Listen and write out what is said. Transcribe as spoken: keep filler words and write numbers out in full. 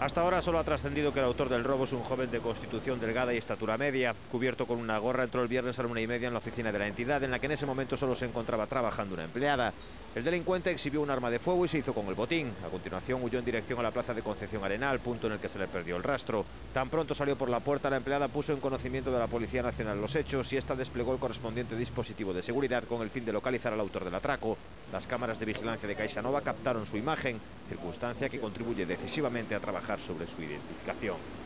Hasta ahora solo ha trascendido que el autor del robo es un joven de constitución delgada y estatura media. Cubierto con una gorra, entró el viernes a la una y media en la oficina de la entidad, en la que en ese momento solo se encontraba trabajando una empleada. El delincuente exhibió un arma de fuego y se hizo con el botín. A continuación huyó en dirección a la plaza de Concepción Arenal, punto en el que se le perdió el rastro. Tan pronto salió por la puerta, la empleada puso en conocimiento de la Policía Nacional los hechos y esta desplegó el correspondiente dispositivo de seguridad con el fin de localizar al autor del atraco. Las cámaras de vigilancia de CaixaNova captaron su imagen, circunstancia que contribuye decisivamente a trabajar sobre su identificación.